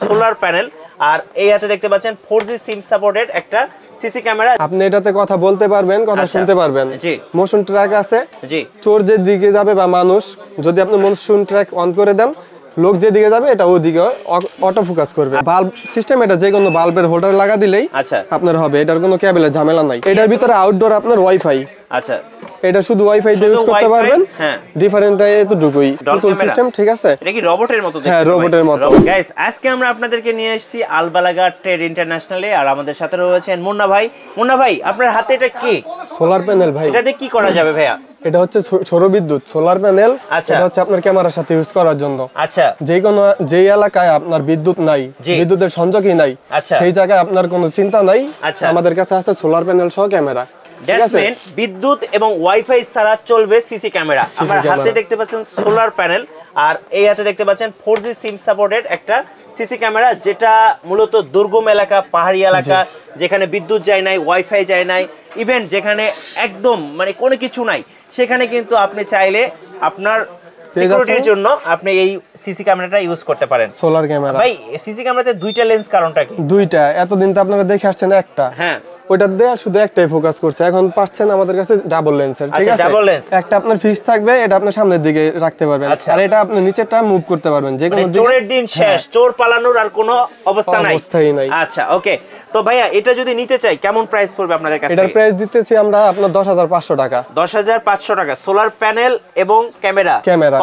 Solar panel, আর এই হাতে দেখতে পাচ্ছেন 4G সিম সাপোর্টেড একটা সিসি ক্যামেরা। আপনি এটাতে কথা বলতে পারবেন, কথা শুনতে পারবেন। জি, মোশন ট্র্যাক আছে। জি, চোর যে দিকে যাবে বা মানুষ যদি আপনি মোশন ট্র্যাক অন করে দেন, লোক যেদিকে যাবে এটা ওইদিকে অটো ফোকাস করবে। বাল্ব সিস্টেম, এটা যে কোনো বাল্বের হোল্ডার লাগা দিলেই আপনার হবে, এটার কোনো কেবলের ঝামেলা নাই। এটার ভিতরে আউটডোর আপনার ওয়াইফাই। আচ্ছা, এটা শুধু ওয়াইফাই দিয়ে ইউজ করতে পারবেন। হ্যাঁ, ডিফারেন্ট এতটুকুই ফুল সিস্টেম, ঠিক আছে? এটা কি রোবটের মতো? হ্যাঁ, রোবটের মতো। গাইস, আজকে আমরা আপনাদেরকে নিয়ে এসেছি আলবালাগা ট্রেড ইন্টারন্যাশনালে, আর আমাদের সাথে রয়েছেন মুন্না ভাই। মুন্না ভাই, আপনার হাতে এটা কি? সোলার প্যানেল ভাই। এটা দিয়ে কি করা যাবে ভাইয়া? এটা হচ্ছে সৌর বিদ্যুৎ সোলার প্যানেল। এটা হচ্ছে আপনার ক্যামেরার সাথে ইউজ করার জন্য। আচ্ছা, যেই এলাকায় আপনার বিদ্যুৎ নাই, বিদ্যুতের সংযোগই নাই, সেই জায়গায় আপনার কোনো চিন্তা নাই, আমাদের কাছে আছে সোলার প্যানেল সহ ক্যামেরা। বিদ্যুৎ এবং ওয়াইফাই ছাড়া চলবে সিসি ক্যামেরা। আমার হাতে দেখতে পাচ্ছেন সোলার প্যানেল, আর এই হাতে দেখতে পাচ্ছেন 4G সিম সাপোর্টেড একটা সিসি ক্যামেরা, যেটা মূলত দুর্গম এলাকা, পাহাড়ি এলাকা, যেখানে বিদ্যুৎ যায় নাই, ওয়াইফাই যায় নাই, ইভেন যেখানে একদম মানে কোনো কিছু নাই, সেখানে কিন্তু আপনি চাইলে আপনার সিকিউরিটির জন্য আপনি এই সিসি ক্যামেরাটা ইউজ করতে পারেন। সোলার ক্যামেরা ভাই, সিসি ক্যামেরাতে দুইটা লেন্স, কারণটা কি? দুইটা, এতদিন তো আপনারা দেখে আসছেন একটা। হ্যাঁ, ওইটা দিয়ে শুধু একটাই ফোকাস করছে, এখন পাচ্ছেন আমাদের কাছে ডাবল লেন্সের। ঠিক আছে, ডাবল লেন্স, একটা আপনার ফিক্স থাকবে, এটা আপনি সামনের দিকে রাখতে পারবেন, আর এটা আপনি নিচেরটা মুভ করতে পারবেন যে কোনো দিকে। চোরের দিন শেষ, চোর পালানোর আর কোনো অবস্থাই নাই। আচ্ছা, ওকে। তো ভাইয়া, এটা যদি নিতে চাই কেমন প্রাইস পড়বে আপনাদের কাছে? এটার প্রাইস দিতেছি আমরা আপনার 10,500 টাকা। 10,500 টাকা, সোলার প্যানেল এবং ক্যামেরা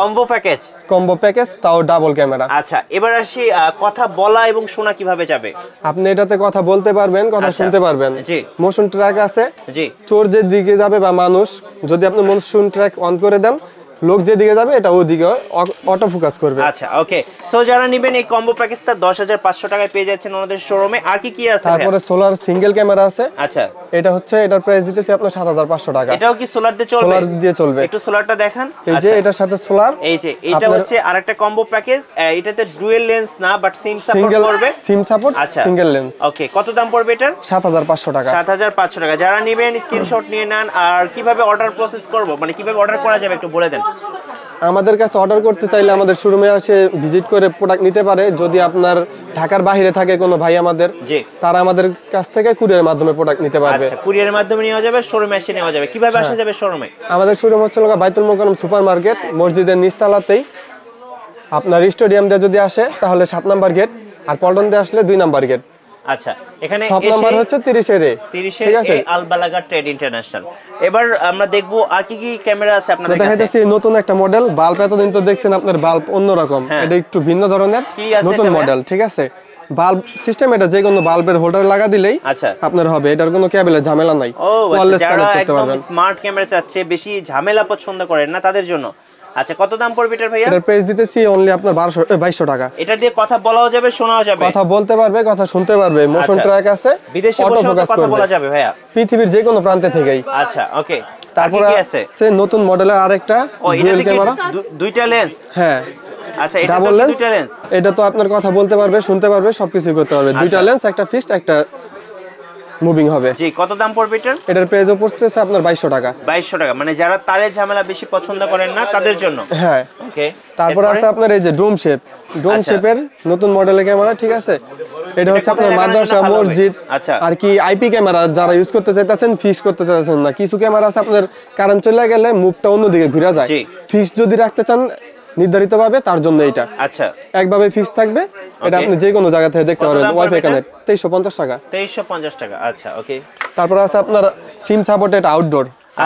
কম্বো প্যাকেজ, তাও ডাবল ক্যামেরা। আচ্ছা, এবার আসি, কথা বলা এবং শোনা কিভাবে যাবে? আপনি এটাতে কথা বলতে পারবেন, কথা শুনতে পারবেন। জি, মোশন ট্র্যাক আছে। জি, চোর যে দিকে যাবে বা মানুষ যদি আপনি মোশন ট্র্যাক অন করে দেন, লোক যেদিকে যাবে এটা ওইদিকে অটো ফোকাস করবে। আচ্ছা, ওকে। সো যারা নেবেন এই কম্বো প্যাকেজটা 10,500 টাকায় পেয়ে যাচ্ছেন আমাদের শোরুমে। আর কি কি আছে? তারপরে সোলার সিঙ্গেল ক্যামেরা আছে। আচ্ছা, এটা হচ্ছে, এটার প্রাইস দিতেছি আপনার 7,500 টাকা। এটাও কি সোলার দিয়ে চলবে? সোলার দিয়ে চলবে। একটু সোলারটা দেখান। এই যে এটার সাথে সোলার, এই যে এটা হচ্ছে আরেকটা কম্বো প্যাকেজ। এটাতে ডুয়াল লেন্স না, বাট সিম সাপোর্ট করবে। Sim support, single lens. Okay, কত দাম পড়বে এটার? 7,500 টাকা। 7,500 টাকা। যারা নেবেন স্ক্রিনশট নিয়ে নেন। আর কিভাবে অর্ডার প্রসেস করব, মানে কিভাবে অর্ডার করা যাবে একটু বলে দেন। আমাদের কাছে অর্ডার করতে চাইলে আমাদের শোরুমে এসে ভিজিট করে প্রোডাক্ট নিতে পারে। যদি আপনার ঢাকার বাইরে থাকে কোনো ভাই আমাদের, তারা আমাদের কাছ থেকে কুরিয়ারের মাধ্যমে প্রোডাক্ট নিতে পারবে। আচ্ছা, কুরিয়ারের মাধ্যমে নেওয়া যাবে, শোরুমে এসে নেওয়া যাবে। কিভাবে আসা যাবে শোরুমে? আমাদের শোরুম হচ্ছে বাইতুল মুকাররম সুপার মার্কেট, মসজিদের নিচতলাতেই। আপনার স্টেডিয়াম দিয়ে যদি আসে তাহলে 7 নাম্বার গেট, আর পল্টন দিয়ে আসলে 2 নাম্বার গেট। আচ্ছা, এখানে সব নাম্বার হচ্ছে 30 এর। ঠিক আছে, আলবালাগা ট্রেড ইন্টারন্যাশনাল। এবার আমরা দেখব আর কি কি ক্যামেরা আছে আপনাদের কাছে। দেখাইতেছি নতুন একটা মডেল। বাল্ব এতদিন তো দেখছেন আপনার বাল্ব অন্যরকম, এটা একটু ভিন্ন ধরনের নতুন মডেল। ঠিক আছে, বাল্ব সিস্টেম, এটা যে কোনো বাল্বের হোল্ডার লাগা দিলেই আপনার হবে, এটার কোনো কেবলের ঝামেলা নাই। ওয়্যারলেস কানেক্ট করতে পারবেন। স্মার্ট ক্যামেরা চাচ্ছে, বেশি ঝামেলা পছন্দ করেন না, তাদের জন্য। আচ্ছা, কত দাম পড়বে এটার ভাইয়া? এটার প্রাইস দিতেছি অনলি আপনার 2200 টাকা। এটা দিয়ে কথা বলাও যাবে, শোনাও যাবে। কথা বলতে পারবে, কথা শুনতে পারবে। মোশন ট্র্যাক আছে, বিদেশে বসেও কথা বলা যাবে ভাইয়া, পৃথিবীর যে কোনো প্রান্তে থেকেই। আচ্ছা, ওকে। তারপর আছে নতুন মডেলের আরেকটা ডুয়াল ক্যামেরা, দুইটা লেন্স। হ্যাঁ, আচ্ছা, এটা ডাবল লেন্স। এটা তো আপনার কথা বলতে পারবে, শুনতে পারবে, সবকিছু করতে পারবে। দুইটা লেন্স, একটা ফিক্সড, একটা মুভিং হবে। জি, কত দাম পড়বে এটার? এটার প্রাইস পড়তেছে আপনার 2200 টাকা। 2200 টাকা, মানে যারা তারের ঝামেলা বেশি পছন্দ করেন না তাদের জন্য। হ্যাঁ, ওকে। তারপর আছে আপনার এই যে ডোম শেপের নতুন মডেলের ক্যামেরা। ঠিক আছে, এটা হচ্ছে আপনার মাদ্রাসা, মসজিদ, আর কি আইপি ক্যামেরা যারা ইউজ করতে চাইতেছেন, ফিক্স করতে চাইতেছেন না। কিছু ক্যামেরা আছে আপনার কারেন্ট চলে গেলে মুভটা অন্যদিকে ঘুরে যায়, ফিক্স যদি রাখতে চান নির্ধারিত ভাবে, তার জন্য এটা। আচ্ছা, একভাবে ফিক্স থাকবে, এটা আপনি যে কোনো জায়গা থেকে দেখতে পারবেন। ওয়াইফাই কানেক্ট, 2350 টাকা। 2350 টাকা। আচ্ছা, ওকে। তারপর আছে আপনার সিম সাপোর্টেড আউটডোর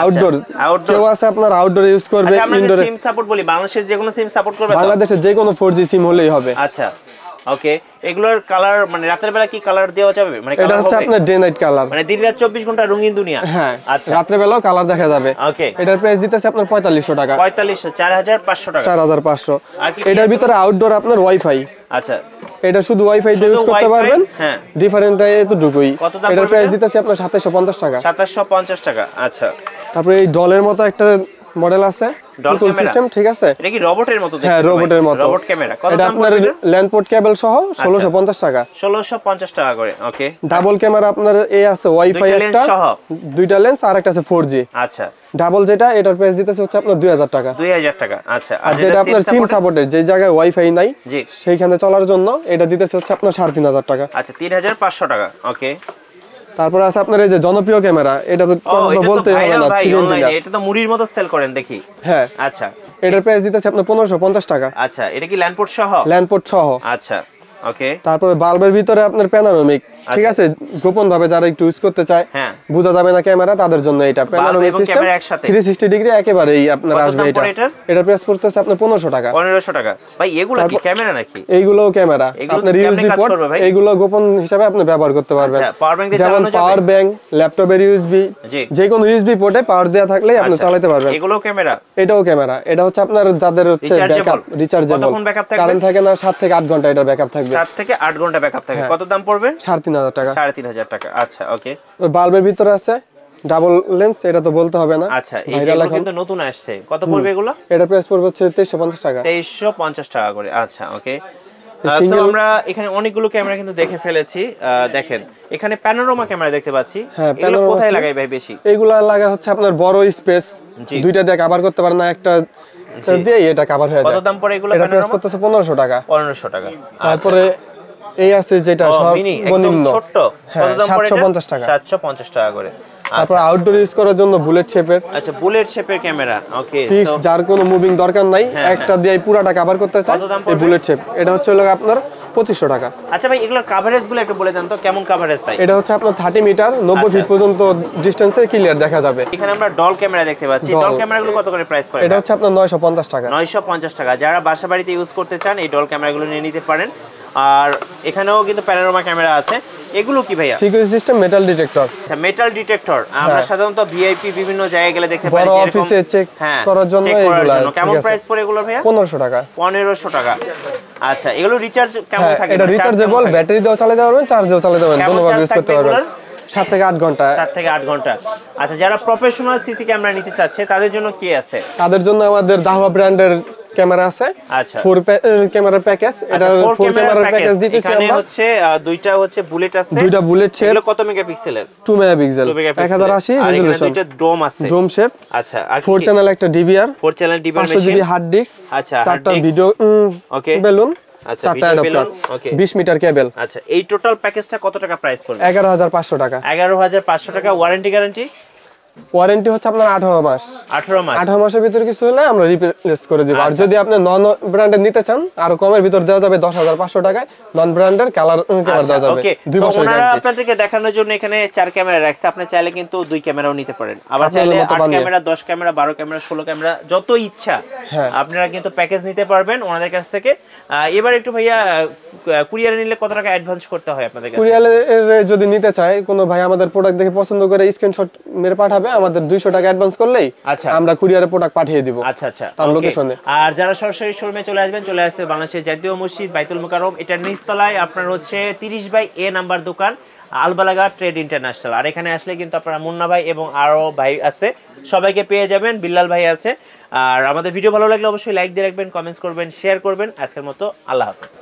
কেউ আছে আপনার আউটডোর ইউজ করবে, ইনডোরে সিম সাপোর্ট বলি, বাংলাদেশের যে কোনো সিম সাপোর্ট করবে, বাংলাদেশের যে কোনো 4G সিম হলেই হবে। আচ্ছা, ওকে। এগুলোর কালার মানে রাতের বেলা কি কালার দেওয়া যাবে? মানে এটা হচ্ছে আপনার ডে নাইট কালার, মানে দিন রাত 24 ঘন্টা রঙিন দুনিয়া। হ্যাঁ, আচ্ছা, রাতের বেলাও কালার দেখা যাবে। ওকে, এটার প্রাইস দিতেছে আপনার 4500 টাকা। 4500 টাকা। 4500। এটার ভিতরে আউটডোর আপনার ওয়াইফাই। আচ্ছা, এটা শুধু ওয়াইফাই দিয়ে ইউজ করতে পারবেন। হ্যাঁ, ডিফারেন্ট এতটুকুই। এটার প্রাইস দিতেছে আপনার 2750 টাকা। 2750 টাকা। আচ্ছা, তারপরে এই ডলের মতো একটা মডেল আছে, ফুল সিস্টেম, ঠিক আছে। এটা কি রোবটের মতো দেখতে? হ্যাঁ, রোবটের মতো। Robot camera. কত এটা দাম আপনার ল্যান্ড পোর্ট কেবল সহ 1650 টাকা। 1650 টাকা করে। ওকে। ডাবল ক্যামেরা আপনার আছে ওয়াইফাই একটা, দুইটা লেন্স আর একটা আছে 4G। আচ্ছা। ডাবল যেটা, এটার প্রাইস দিতেছে হচ্ছে আপনার 2000 টাকা। 2000 টাকা। আচ্ছা। আর যেটা আপনার সিম সাপোর্টেড, যে জায়গায় ওয়াইফাই নাই সেইখানে চলার জন্য এটা দিতেছে হচ্ছে আপনার 3500 টাকা। আচ্ছা, 3500 টাকা। ওকে। তারপর আছে আপনার এই যে জনপ্রিয় ক্যামেরা, এটা তো কথা বলতে হবে না, এটা তো মুড়ির মতো সেল করেন দেখি। হ্যাঁ। আচ্ছা। এটার প্রাইস দিতেছে আপনার 1550 টাকা। আচ্ছা, এটা কি ল্যান্ড পোর্ট সহ? ল্যান্ড পোর্ট সহ। আচ্ছা। ওকে। তারপরে বাল্বের ভিতরে আপনার প্যানোরামিক, ঠিক আছে, গোপন ভাবে যারা একটু ইউজ করতে চায়, বোঝা যাবে না ক্যামেরা, তাদের জন্য এটা প্যানোরামিক সিস্টেম 360 ডিগ্রি একেবারেই আপনার আসবে। এটা প্রাইস পড়তেছে আপনার 1500 টাকা। 1500 টাকা। ভাই এগুলো কি ক্যামেরা নাকি? এইগুলোও ক্যামেরা, আপনার ইউএসবি পোর্ট, এইগুলো গোপন হিসাবে আপনি ব্যবহার করতে পারবেন। যেমন পাওয়ার ব্যাংক, ল্যাপটপের ইউএসবি, যে কোনো ইউএসবি পোর্টে পাওয়ার দেয়া থাকলে আপনি চালাতে পারবেন। এগুলো ক্যামেরা? এটাও ক্যামেরা। এটা হচ্ছে আপনার যাদের হচ্ছে ব্যাকআপ, রিচার্জেবল, কারেন্ট থাকে না, 7 থেকে 8 ঘন্টা এটা ব্যাকআপ থাকবে। 7 থেকে 8 ঘন্টা ব্যাকআপ থাকে। কত দাম পড়বে? 3500 টাকা। 3500 টাকা। আচ্ছা। ওকে। বাল্বের ভিতরে আছে ডাবল লেন্স, এটা তো বলতে হবে না। আচ্ছা, এই যেগুলো কিন্তু নতুন আসছে, কত পড়বে এগুলো? এটা প্রাইস পড়বে হচ্ছে 2350 টাকা। 2350 টাকা করে। আচ্ছা। ওকে। আমরা এখানে অনেকগুলো ক্যামেরা কিন্তু দেখে ফেলেছি। দেখেন এখানে প্যানোরামা ক্যামেরা দেখতে পাচ্ছি। এগুলো কোথায় লাগাই ভাই বেশি? এগুলা লাগা হচ্ছে আপনার বড় স্পেস, দুইটা দিয়ে কভার করতে পারেন না, একটা দিয়ে এটা কভার হয়ে যায়। কত দাম পড়ে এগুলো? এটা প্রাইস পড়তেছে 1500 টাকা। 1500 টাকা। তারপরে এই আছে যেটা সর্বনিম্ন ছোট, কত দাম পড়ে? 750 টাকা। 750 টাকা করে। তারপর আউটডোর ইউজ করার জন্য বুলেট শেপের। আচ্ছা, বুলেট শেপের ক্যামেরা। ওকে। ফিক্স, যার কোনো মুভিং দরকার নাই, একটা দিয়ে পুরাটা কভার করতে চায়, এই বুলেট শেপ। এটা হচ্ছে আপনার 2500 টাকা। আচ্ছা ভাই, এগুলোর কভারেজ গুলো একটু বলে দেন তো, কেমন কভারেজ তাই? এটা হচ্ছে আপনার 30 মিটার 90 ফিট পর্যন্ত ডিসটেন্সে ক্লিয়ার দেখা যাবে। এখানে আমরা ডল ক্যামেরা দেখতে পাচ্ছি। ডল ক্যামেরাগুলো কত করে প্রাইস পড়ে? এটা হচ্ছে আপনার 950 টাকা। 950 টাকা। যারা বাসা বাড়িতে ইউজ করতে চান এই ডল ক্যামেরাগুলো নিয়ে নিতে পারেন। আর এখানেও কিন্তু প্যানোরামা ক্যামেরা আছে। এগুলো কি ভাইয়া? Security system metal detector. আচ্ছা, মেটাল ডিটেক্টর। আমরা সাধারণত ভিআইপি বিভিন্ন জায়গায় গেলে দেখতে পাই, বড় অফিসে চেক করার জন্য এগুলো। কেমন প্রাইস পড়ে এগুলো ভাইয়া? 1500 টাকা। 1500 টাকা। আচ্ছা, এগুলো রিচার্জ কেমন থাকে? এটা রিচার্জেবল, ব্যাটারি দিয়েও চালাতে পারবেন, চার্জ দিয়েও চালাতে পারবেন, দুটোভাবে ইউজ করতে পারবেন। 7 থেকে 8 ঘন্টা। 7 থেকে 8 ঘন্টা। আচ্ছা, যারা প্রফেশনাল সিসি ক্যামেরা নিতে চাচ্ছে তাদের জন্য কি আছে? তাদের জন্য আমাদের দাহওয়া ব্র্যান্ডের ক্যামেরা আছে। আচ্ছা, 4 ক্যামেরার প্যাকেজ। এটা 4 ক্যামেরার প্যাকেজ দিতেছি আমরা। এখানে হচ্ছে দুইটা হচ্ছে বুলেট আছে, দুইটা বুলেট শেপ। এগুলো কত মেগাপিক্সেলের? 2 মেগাপিক্সেল 1080 রেজোলিউশন। দুইটা ডোম আছে, ডোম শেপ। আচ্ছা, আর 4 চ্যানেল একটা DVR, 4 channel DVR machine, 500 GB hard disk. আচ্ছা, 4টা ভিডিও ওকে বেলুন। আচ্ছা, 4টা অ্যাডাপ্টার, ওকে, 20 মিটার কেবল। আচ্ছা, এই টোটাল প্যাকেজটা কত টাকা প্রাইস পড়বে? 11500 টাকা। 11500 টাকা। Warranty guarantee? ওয়ারেন্টি হচ্ছে আপনার 18 মাস। 18 মাসের ভিতরে কিছু হলে আমরা রিপ্লেস করে দেব। আর যদি আপনি নন ব্র্যান্ডের নিতে চান, আরো কমের ভিতর দেওয়া যাবে 10500 টাকায়। নন ব্র্যান্ডের কালার ক্যামেরা দেওয়া যাবে। 2 বছরের গ্যারান্টি। আপনাদেরকে দেখানোর জন্য এখানে 4 ক্যামেরা রাখছে, আপনি চাইলে কিন্তু 2 ক্যামেরাও নিতে পারেন। আবার চাইলে 8 ক্যামেরা, 10 ক্যামেরা, 12 ক্যামেরা, 16 ক্যামেরা, যত ইচ্ছা আপনারা কিন্তু প্যাকেজ নিতে পারবেন ওনাদের কাছ থেকে। এবার একটু ভাইয়া, কুরিয়ারে নিলে কত টাকা অ্যাডভান্স করতে হয় আপনাদের কাছে? কুরিয়ারে যদি নিতে চায় কোনো ভাই, আমাদের প্রোডাক্ট দেখে পছন্দ করে স্ক্রিনশট মেরে পাঠাবে, আমাদের 200 টাকা অ্যাডভান্স করলেই আমরা কুরিয়ারে প্রোডাক্ট পাঠিয়ে দিব। আচ্ছা আচ্ছা, তার লোকেশনে। আর যারা সরাসরি শোরুমে চলে আসবেন, চলে আসতে বাংলাদেশের জাতীয় মসজিদ বাইতুল মুকাররম, এটার নিচতলায় আপনার হচ্ছে 30/A নাম্বার দোকান, আলবালাগা ট্রেড ইন্টারন্যাশনাল। আর এখানে আসলে কিন্তু আপনারা মুন্না ভাই এবং আরো ভাই আছে, সবাইকে পেয়ে যাবেন। বিল্লাল ভাই আছে। আর আমাদের ভিডিও ভালো লাগলে অবশ্যই লাইক দিয়ে রাখবেন, কমেন্টস করবেন, শেয়ার করবেন। আজকের মতো আল্লাহ হাফেজ।